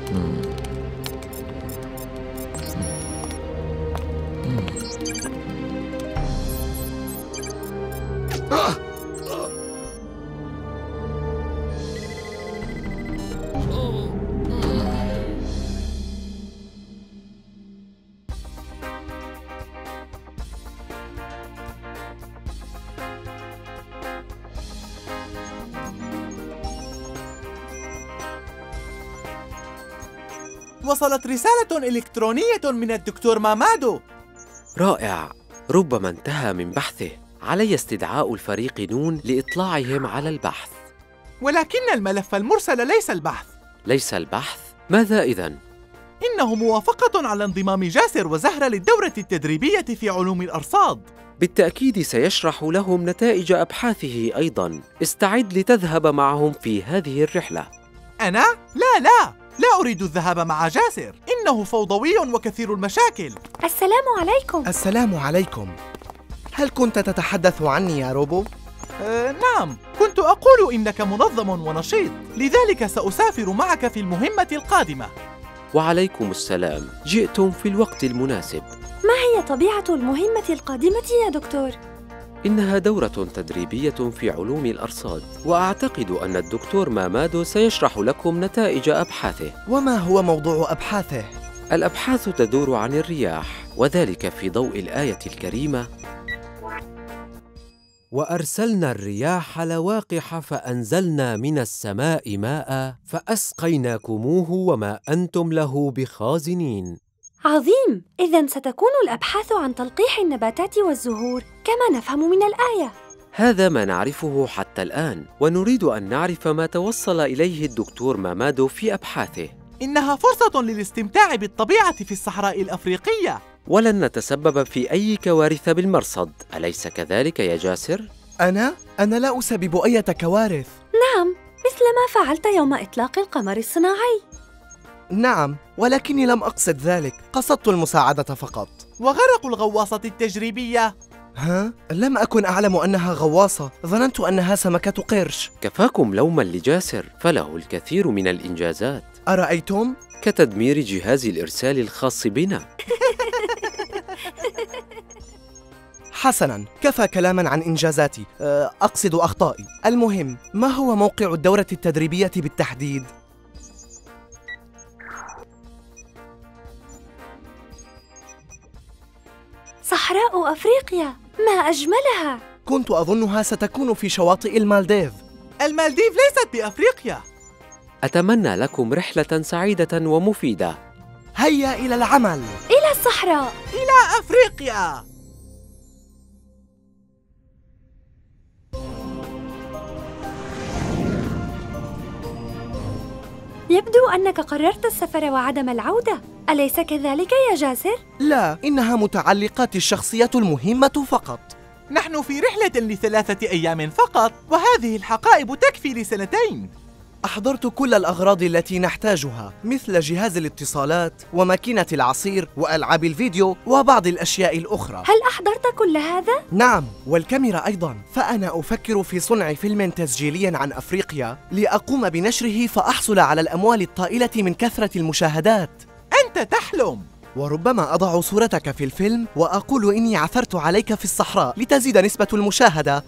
وصلت رسالة إلكترونية من الدكتور مامادو. رائع، ربما انتهى من بحثه. علي استدعاء الفريق نون لإطلاعهم على البحث. ولكن الملف المرسل ليس البحث. ليس البحث؟ ماذا إذن؟ إنه موافقة على انضمام جاسر وزهرة للدورة التدريبية في علوم الأرصاد. بالتأكيد سيشرح لهم نتائج أبحاثه أيضاً. استعد لتذهب معهم في هذه الرحلة. أنا؟ لا أريد الذهاب مع جاسر، إنه فوضوي وكثير المشاكل. السلام عليكم. السلام عليكم. هل كنت تتحدث عني يا روبو؟ نعم، كنت أقول إنك منظم ونشيط، لذلك سأسافر معك في المهمة القادمة. وعليكم السلام، جئتم في الوقت المناسب. ما هي طبيعة المهمة القادمة يا دكتور؟ إنها دورة تدريبية في علوم الأرصاد، وأعتقد أن الدكتور مامادو سيشرح لكم نتائج أبحاثه. وما هو موضوع أبحاثه؟ الأبحاث تدور عن الرياح، وذلك في ضوء الآية الكريمة: وأرسلنا الرياح لواقح فأنزلنا من السماء ماء فأسقيناكموه وما أنتم له بخازنين. عظيم! إذن ستكون الأبحاث عن تلقيح النباتات والزهور كما نفهم من الآية. هذا ما نعرفه حتى الآن، ونريد أن نعرف ما توصل إليه الدكتور مامادو في أبحاثه. إنها فرصة للاستمتاع بالطبيعة في الصحراء الأفريقية، ولن نتسبب في أي كوارث بالمرصد، أليس كذلك يا جاسر؟ أنا لا أسبب أي كوارث. نعم، مثل ما فعلت يوم إطلاق القمر الصناعي. نعم، ولكني لم أقصد ذلك، قصدت المساعدة فقط. وغرق الغواصة التجريبية. لم أكن أعلم أنها غواصة، ظننت أنها سمكة قرش. كفاكم لوما لجاسر، فله الكثير من الإنجازات. أرأيتم؟ كتدمير جهاز الإرسال الخاص بنا. حسناً، كفى كلاما عن إنجازاتي، أقصد أخطائي. المهم، ما هو موقع الدورة التدريبية بالتحديد؟ صحراء أفريقيا، ما أجملها! كنت أظنها ستكون في شواطئ المالديف. المالديف ليست بأفريقيا. أتمنى لكم رحلة سعيدة ومفيدة. هيا إلى العمل. إلى الصحراء. إلى أفريقيا. يبدو أنك قررت السفر وعدم العودة، أليس كذلك يا جاسر؟ لا، إنها متعلقاتي الشخصية المهمة فقط. نحن في رحلة ل3 أيام فقط، وهذه الحقائب تكفي ل2 أحضرت كل الأغراض التي نحتاجها، مثل جهاز الاتصالات وماكينة العصير وألعاب الفيديو وبعض الأشياء الأخرى. هل أحضرت كل هذا؟ نعم، والكاميرا أيضاً. فأنا أفكر في صنع فيلم تسجيلي عن أفريقيا لأقوم بنشره فأحصل على الأموال الطائلة من كثرة المشاهدات. أنت تحلم. وربما أضع صورتك في الفيلم وأقول إني عثرت عليك في الصحراء لتزيد نسبة المشاهدة.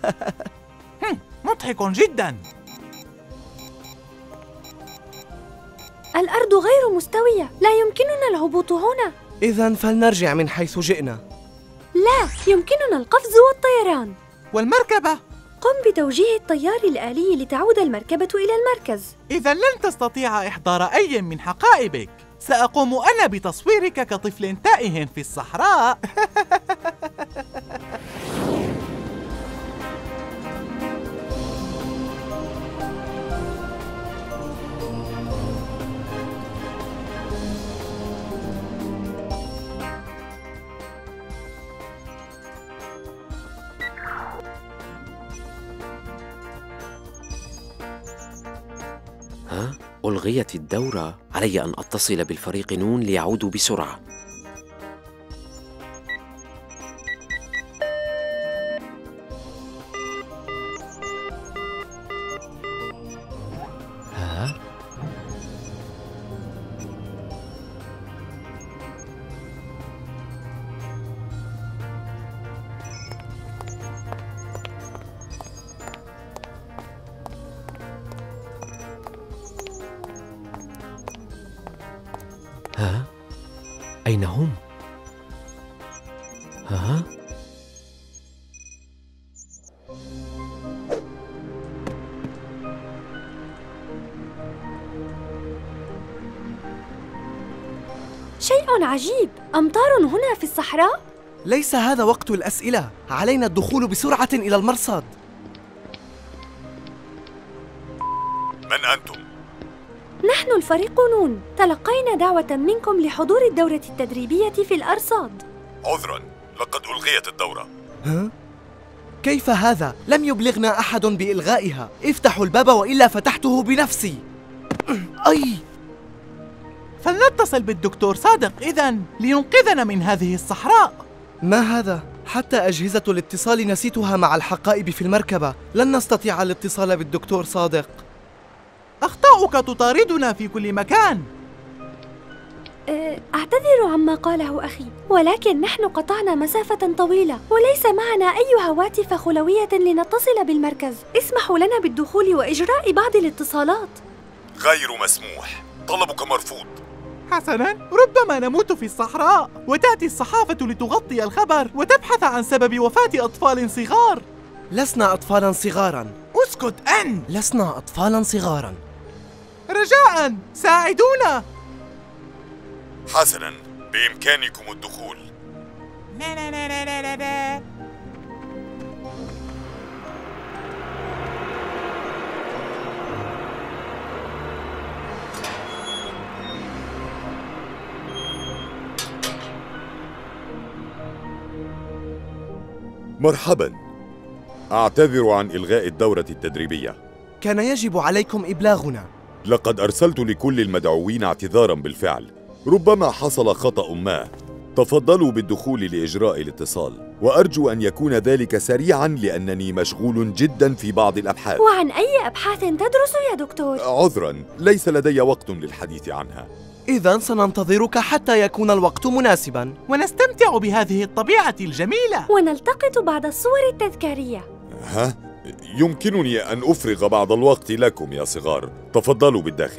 مضحك جداً. الأرض غير مستوية، لا يمكننا الهبوط هنا. إذن فلنرجع من حيث جئنا. لا، يمكننا القفز والطيران. والمركبة؟ قم بتوجيه الطيار الآلي لتعود المركبة إلى المركز. إذن لن تستطيع إحضار أي من حقائبك. سأقوم أنا بتصويرك كطفل تائه في الصحراء. ألغيت الدورة، علي أن أتصل بالفريق نون ليعودوا بسرعة. ها؟ أين هم؟ ها؟ شيء عجيب، أمطار هنا في الصحراء؟ ليس هذا وقت الأسئلة، علينا الدخول بسرعة إلى المرصد. من أنتم؟ نحن الفريق نون، تلقينا دعوة منكم لحضور الدورة التدريبية في الأرصاد. عذراً، لقد ألغيت الدورة. ها؟ كيف هذا؟ لم يبلغنا أحد بإلغائها. افتحوا الباب وإلا فتحته بنفسي. أي! فلنتصل بالدكتور صادق إذن لينقذنا من هذه الصحراء. ما هذا؟ حتى أجهزة الاتصال نسيتها مع الحقائب في المركبة. لن نستطيع الاتصال بالدكتور صادق. أخطاؤك تطاردنا في كل مكان. أعتذر عما قاله أخي، ولكن نحن قطعنا مسافة طويلة وليس معنا أي هواتف خلوية لنتصل بالمركز. اسمحوا لنا بالدخول وإجراء بعض الاتصالات. غير مسموح، طلبك مرفوض. حسناً، ربما نموت في الصحراء وتأتي الصحافة لتغطي الخبر وتبحث عن سبب وفاة أطفال صغار. لسنا أطفالاً صغاراً. اسكت أنت! لسنا أطفالاً صغاراً. رجاءً ساعدونا. حسناً، بإمكانكم الدخول. لا لا لا لا لا لا. مرحباً، أعتذر عن إلغاء الدورة التدريبية. كان يجب عليكم إبلاغنا. لقد أرسلت لكل المدعوين اعتذاراً بالفعل، ربما حصل خطأ ما. تفضلوا بالدخول لإجراء الاتصال، وأرجو أن يكون ذلك سريعاً لأنني مشغول جداً في بعض الأبحاث. وعن أي أبحاث تدرس يا دكتور؟ عذراً، ليس لدي وقت للحديث عنها. إذن سننتظرك حتى يكون الوقت مناسباً. ونستمتع بهذه الطبيعة الجميلة. ونلتقط بعض الصور التذكارية. ها؟ يمكنني أن أفرغ بعض الوقت لكم يا صغار. تفضلوا بالداخل.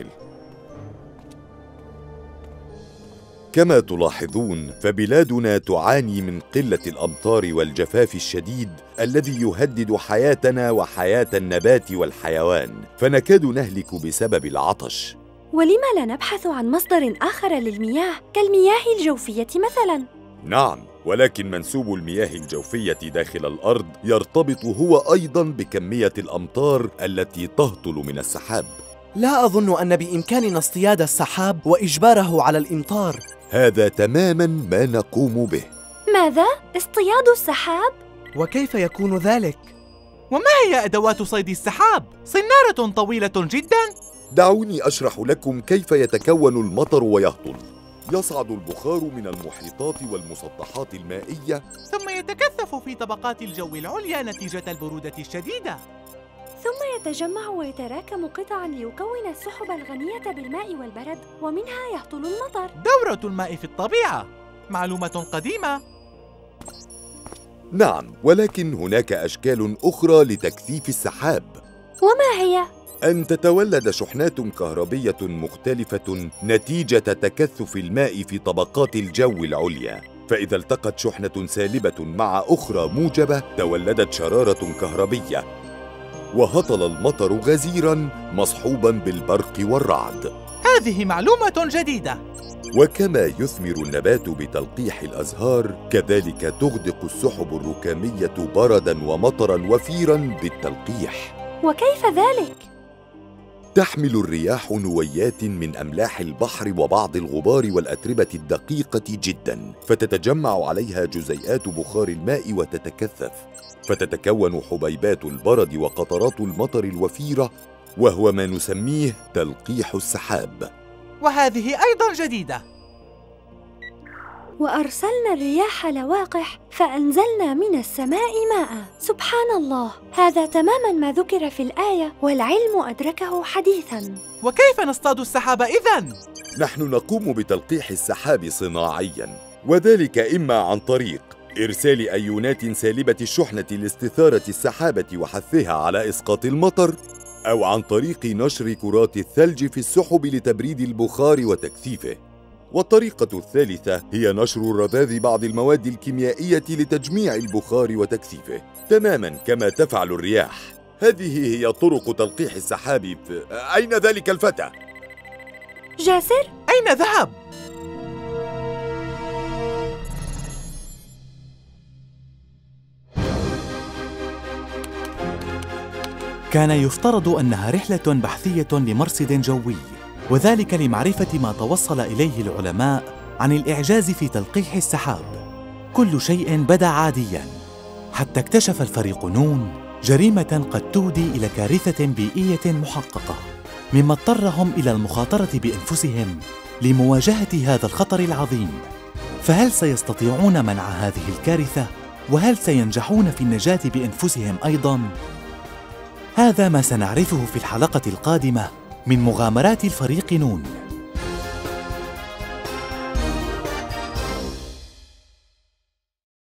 كما تلاحظون فبلادنا تعاني من قلة الأمطار والجفاف الشديد الذي يهدد حياتنا وحياة النبات والحيوان، فنكاد نهلك بسبب العطش. ولم لا نبحث عن مصدر آخر للمياه كالمياه الجوفية مثلاً؟ نعم، ولكن منسوب المياه الجوفية داخل الأرض يرتبط هو أيضاً بكمية الأمطار التي تهطل من السحاب. لا أظن أن بإمكاننا اصطياد السحاب وإجباره على الإمطار. هذا تماماً ما نقوم به. ماذا؟ اصطياد السحاب؟ وكيف يكون ذلك؟ وما هي أدوات صيد السحاب؟ صنارة طويلة جداً. دعوني أشرح لكم كيف يتكون المطر ويهطل. يصعد البخار من المحيطات والمسطحات المائية، ثم يتكثف في طبقات الجو العليا نتيجة البرودة الشديدة، ثم يتجمع ويتراكم قطعاً ليكون السحب الغنية بالماء والبرد، ومنها يهطل المطر. دورة الماء في الطبيعة، معلومة قديمة. نعم، ولكن هناك أشكال أخرى لتكثيف السحاب. وما هي؟ أن تتولد شحنات كهربية مختلفة نتيجة تكثف الماء في طبقات الجو العليا، فإذا التقت شحنة سالبة مع أخرى موجبة تولدت شرارة كهربية، وهطل المطر غزيراً مصحوباً بالبرق والرعد. هذه معلومة جديدة. وكما يثمر النبات بتلقيح الأزهار، كذلك تغدق السحب الركامية برداً ومطراً وفيراً بالتلقيح. وكيف ذلك؟ تحمل الرياح نويات من أملاح البحر وبعض الغبار والأتربة الدقيقة جداً، فتتجمع عليها جزيئات بخار الماء وتتكثف، فتتكون حبيبات البرد وقطرات المطر الوفيرة، وهو ما نسميه تلقيح السحاب. وهذه أيضاً جديدة. وأرسلنا الرياح لواقح فأنزلنا من السماء ماء. سبحان الله، هذا تماماً ما ذكر في الآية، والعلم أدركه حديثاً. وكيف نصطاد السحاب إذن؟ نحن نقوم بتلقيح السحاب صناعياً، وذلك إما عن طريق إرسال أيونات سالبة الشحنة لاستثارة السحابة وحثها على إسقاط المطر، أو عن طريق نشر كرات الثلج في السحب لتبريد البخار وتكثيفه. والطريقة الثالثة هي نشر رذاذ بعض المواد الكيميائية لتجميع البخار وتكثيفه، تماماً كما تفعل الرياح. هذه هي طرق تلقيح السحاب. أين ذلك الفتى؟ جاسر؟ أين ذهب؟ كان يفترض أنها رحلة بحثية لمرصد جوي، وذلك لمعرفة ما توصل إليه العلماء عن الإعجاز في تلقيح السحاب. كل شيء بدا عادياً حتى اكتشف الفريق نون جريمة قد تودي إلى كارثة بيئية محققة، مما اضطرهم إلى المخاطرة بأنفسهم لمواجهة هذا الخطر العظيم. فهل سيستطيعون منع هذه الكارثة؟ وهل سينجحون في النجاة بأنفسهم أيضاً؟ هذا ما سنعرفه في الحلقة القادمة من مغامرات الفريق نون.